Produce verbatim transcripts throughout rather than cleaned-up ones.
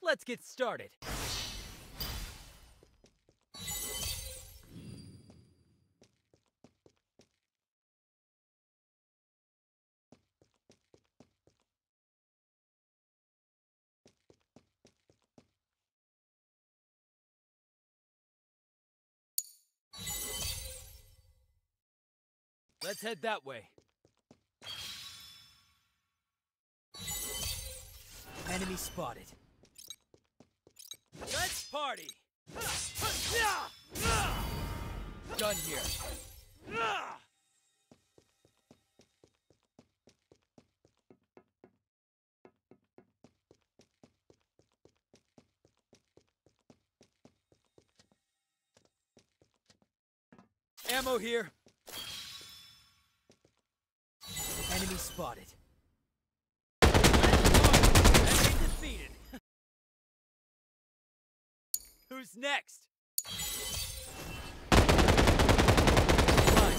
Let's get started. Let's head that way. Enemy spotted. Let's party! Gun here. Ammo here. Enemy spotted. Enemy defeated. Who's next? Fine.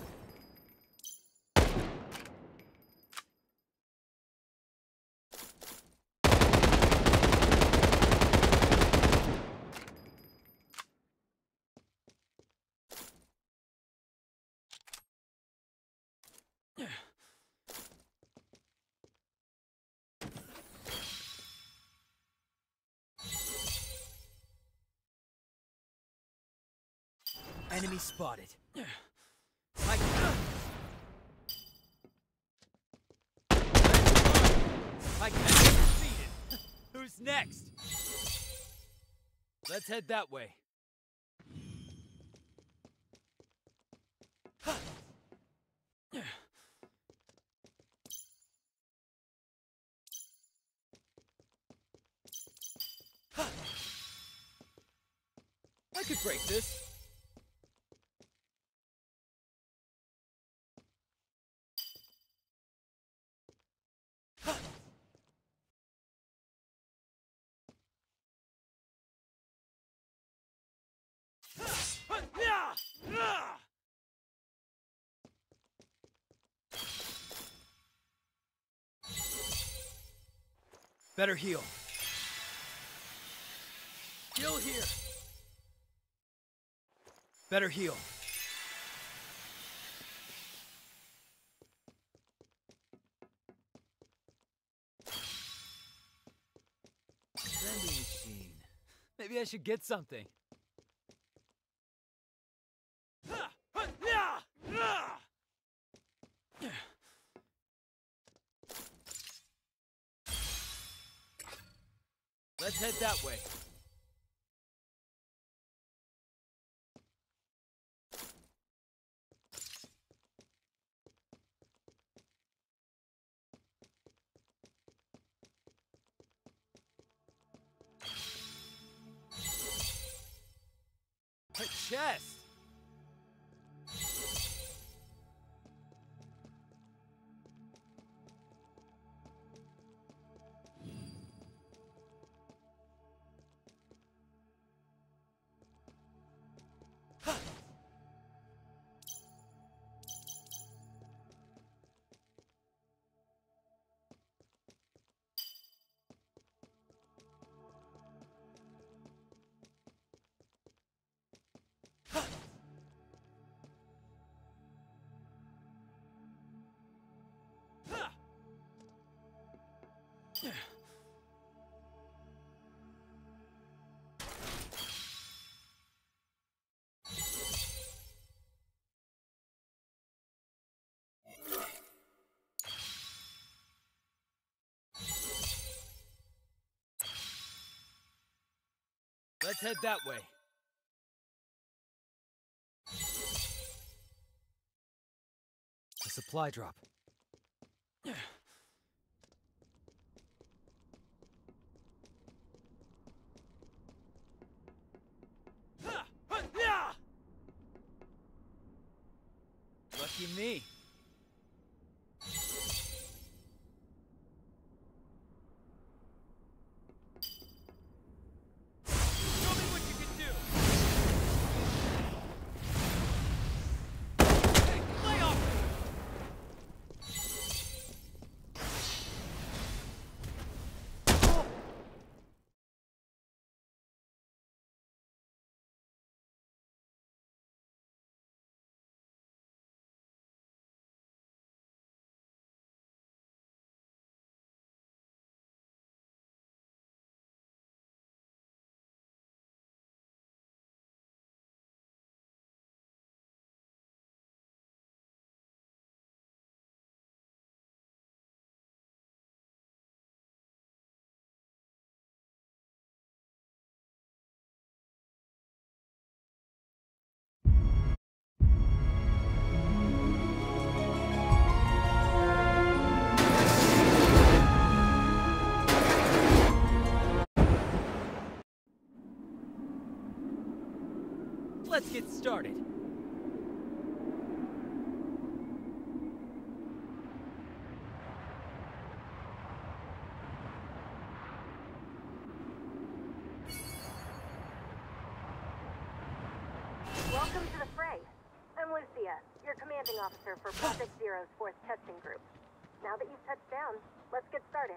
Enemy spotted. I I can't be defeated. Who's next? Let's head that way. I could break this. Better heal. Heal here. Better heal. Vending machine. Maybe I should get something. Let's head that way. A chest. Let's head that way. A supply drop. Lucky me. Let's get started. Welcome to the fray. I'm Lucia, your commanding officer for Project Zero's fourth testing group. Now that you've touched down, let's get started.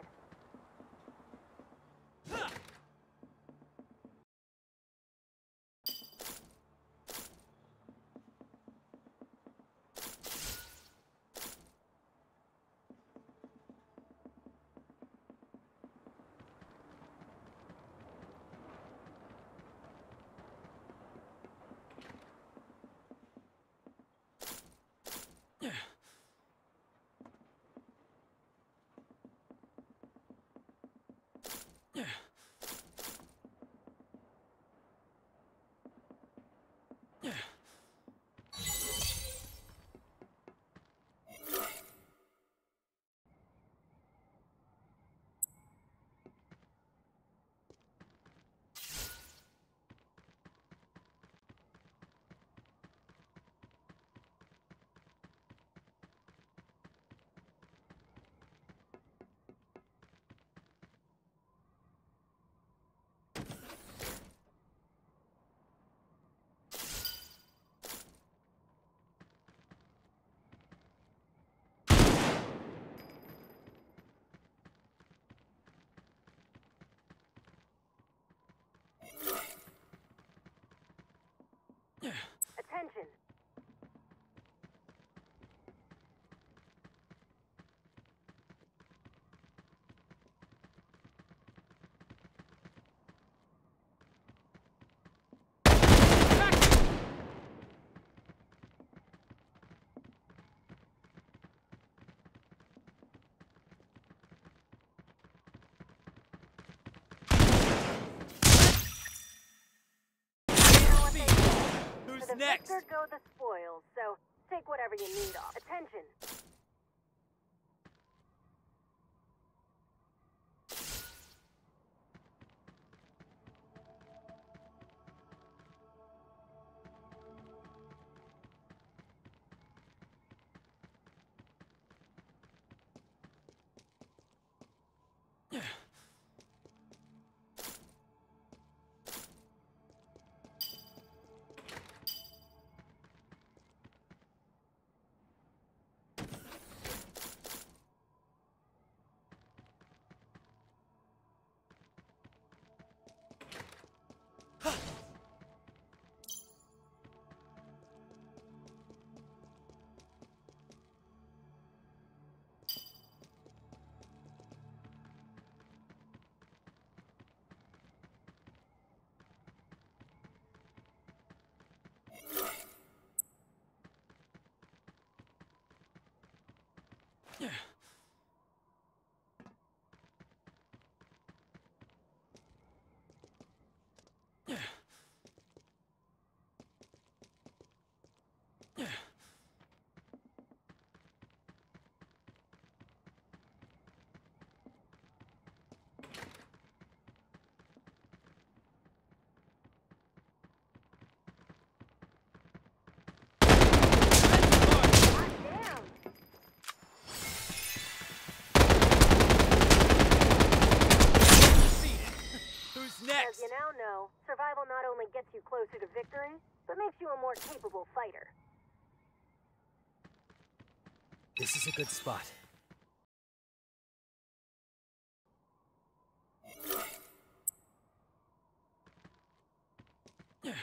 Attention! Who's the next? victor go the spoils, so take whatever you need off. Attention! Yeah. Yeah. Yeah. Damn! Who's As next? you now know, survival not only gets you closer to victory, but makes you a more capable fighter. This is a good spot. Yeah.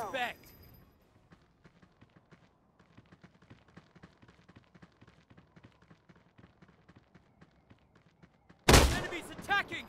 respect. Enemies attacking!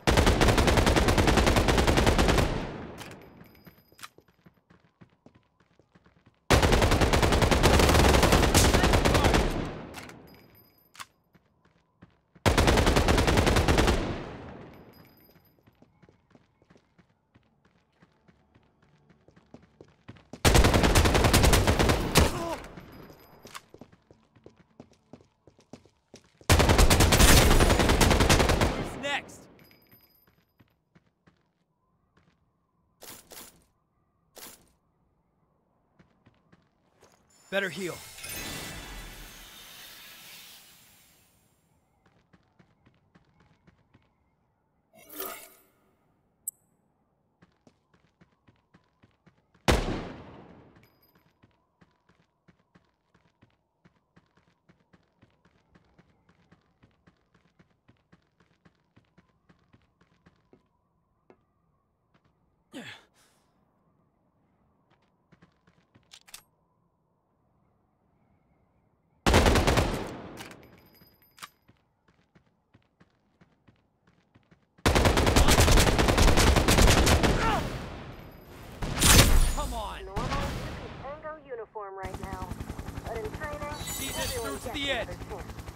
Next! Better heal. Come on! Normal Yuki Tango uniform right now. But in training, See this everyone through to gets the end. another chance.